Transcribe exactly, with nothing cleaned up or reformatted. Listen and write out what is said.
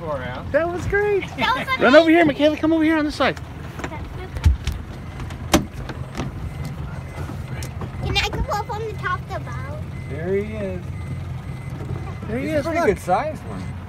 far out. That was great. That was Run over here, Michaela. Come over here on this side. Can I come up on the top of the boat? There he is. There he He's is. a pretty Look. good size one.